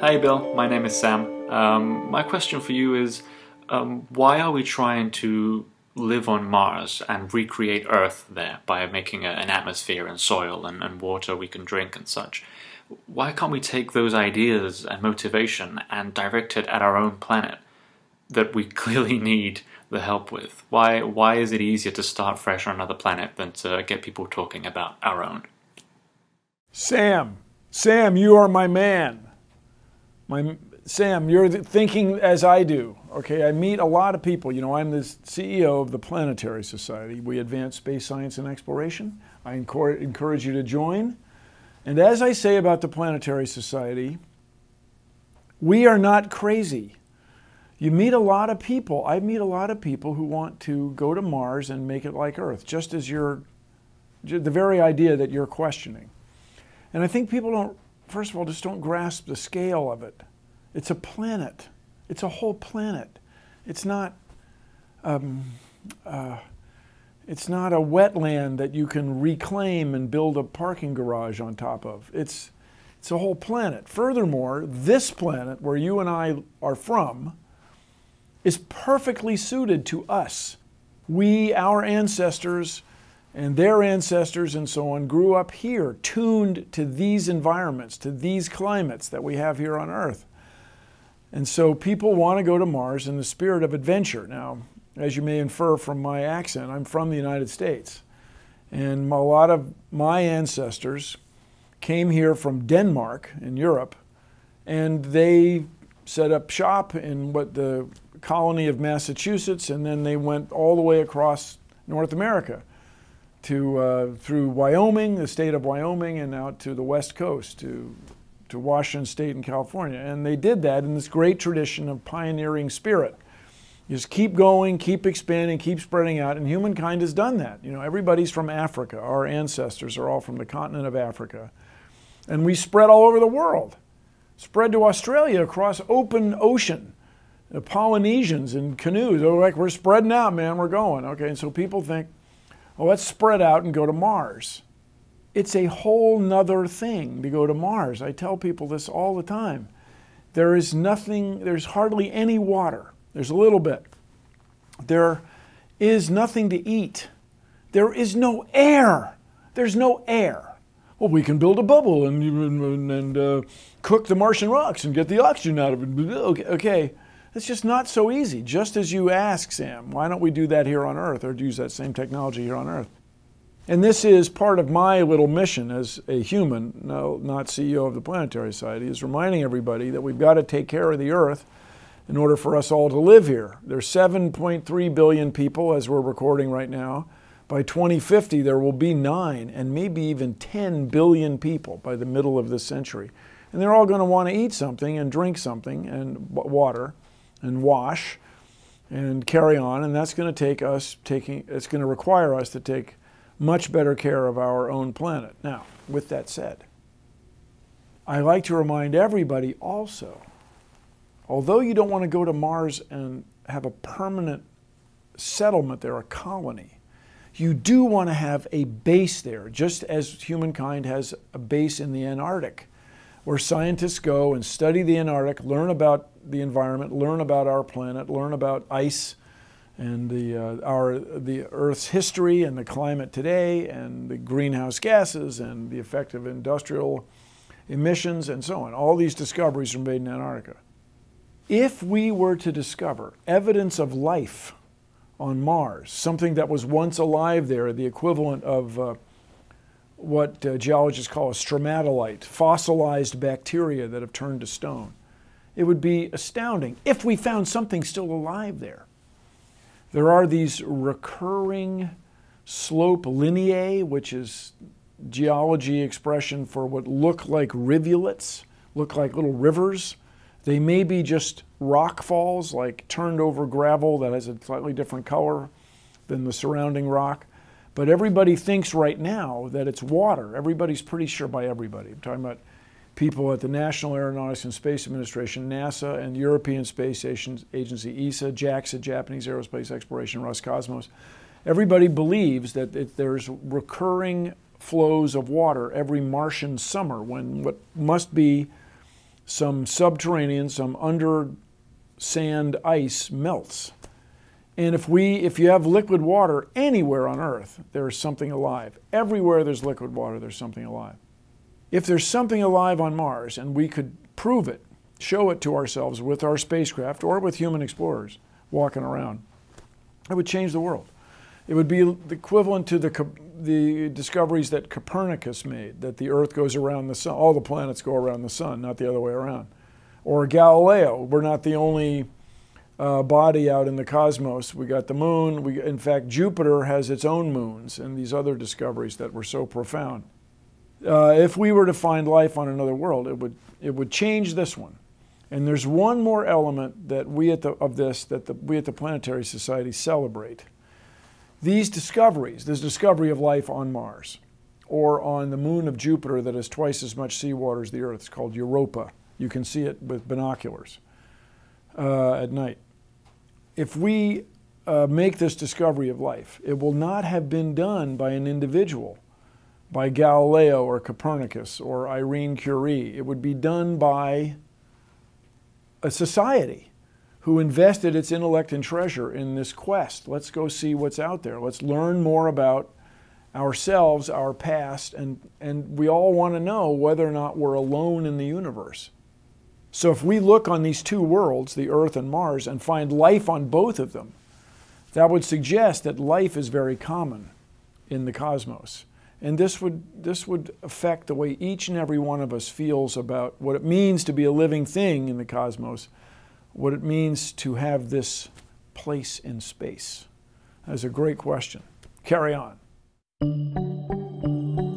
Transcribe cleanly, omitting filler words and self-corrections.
Hey Bill, my name is Sam. My question for you is, why are we trying to live on Mars and recreate Earth there by making an atmosphere and soil and water we can drink and such? Why can't we take those ideas and motivation and direct it at our own planet that we clearly need the help with? Why is it easier to start fresh on another planet than to get people talking about our own? Sam, you are my man. Sam, you're thinking as I do. Okay, I meet a lot of people. You know, I'm the CEO of the Planetary Society. We advance space science and exploration. I encourage you to join. And as I say about the Planetary Society, we are not crazy. You meet a lot of people. I meet a lot of people who want to go to Mars and make it like Earth, just as the very idea that you're questioning. And I think people don't, first of all, just don't grasp the scale of it. It's a planet. It's a whole planet. It's not a wetland that you can reclaim and build a parking garage on top of. It's a whole planet. Furthermore, this planet where you and I are from is perfectly suited to us. We, our ancestors, and their ancestors and so on grew up here, tuned to these environments, to these climates that we have here on Earth. And so people want to go to Mars in the spirit of adventure. Now, as you may infer from my accent, I'm from the United States. And a lot of my ancestors came here from Denmark in Europe, and they set up shop in the colony of Massachusetts, and then they went all the way across North America to through Wyoming, the state of Wyoming, and out to the West Coast, to Washington State and California. And they did that in this great tradition of pioneering spirit. You just keep going, keep expanding, keep spreading out, and humankind has done that. You know, everybody's from Africa. Our ancestors are all from the continent of Africa. And we spread all over the world. Spread to Australia across open ocean. The Polynesians in canoes, they're like, we're spreading out, man, we're going. Okay, and so people think, well, let's spread out and go to Mars. It's a whole nother thing to go to Mars. I tell people this all the time. There's hardly any water. There's a little bit. There is nothing to eat. There is no air. There's no air. Well, we can build a bubble and cook the Martian rocks and get the oxygen out of it. Okay. It's just not so easy. Just as you ask, Sam, why don't we do that here on Earth or use that same technology here on Earth? And this is part of my little mission as a human, no, not CEO of the Planetary Society, is reminding everybody that we've got to take care of the Earth in order for us all to live here. There's 7.3 billion people as we're recording right now. By 2050, there will be 9 and maybe even 10 billion people by the middle of this century. And they're all going to want to eat something and drink something and water and wash and carry on, and that's going to it's going to require us to take much better care of our own planet. Now, with that said, I like to remind everybody also, although you don't want to go to Mars and have a permanent settlement there, a colony, you do want to have a base there, just as humankind has a base in the Antarctic, where scientists go and study the Antarctic, learn about the environment, learn about our planet, learn about ice and the Earth's history and the climate today and the greenhouse gases and the effect of industrial emissions and so on. All these discoveries are made in Antarctica. If we were to discover evidence of life on Mars, something that was once alive there, the equivalent of what geologists call a stromatolite, fossilized bacteria that have turned to stone. It would be astounding if we found something still alive there. There are these recurring slope lineae, which is geology expression for what look like rivulets, look like little rivers. They may be just rock falls, like turned over gravel that has a slightly different color than the surrounding rock. But everybody thinks right now that it's water. Everybody's pretty sure, by everybody. I'm talking about people at the National Aeronautics and Space Administration, NASA, and European Space Agency, ESA, JAXA, Japanese Aerospace Exploration, Roscosmos. Everybody believes that there's recurring flows of water every Martian summer when what must be some subterranean, some under sand ice melts. And if you have liquid water anywhere on Earth, there's something alive. Everywhere there's liquid water, there's something alive. If there's something alive on Mars and we could prove it, show it to ourselves with our spacecraft or with human explorers walking around, it would change the world. It would be the equivalent to the discoveries that Copernicus made, that the Earth goes around the sun, all the planets go around the sun, not the other way around. Or Galileo, we're not the only body out in the cosmos. We got the moon. In fact, Jupiter has its own moons, and these other discoveries that were so profound. If we were to find life on another world, it would change this one. And there's one more element that we at the Planetary Society celebrate. These discoveries, this discovery of life on Mars, or on the moon of Jupiter that has twice as much seawater as the Earth, it's called Europa. You can see it with binoculars at night. If we make this discovery of life, it will not have been done by an individual, by Galileo or Copernicus or Irene Curie. It would be done by a society who invested its intellect and treasure in this quest. Let's go see what's out there. Let's learn more about ourselves, our past, and we all want to know whether or not we're alone in the universe. So if we look on these two worlds, the Earth and Mars, and find life on both of them, that would suggest that life is very common in the cosmos. And this would affect the way each and every one of us feels about what it means to be a living thing in the cosmos, what it means to have this place in space. That's a great question. Carry on.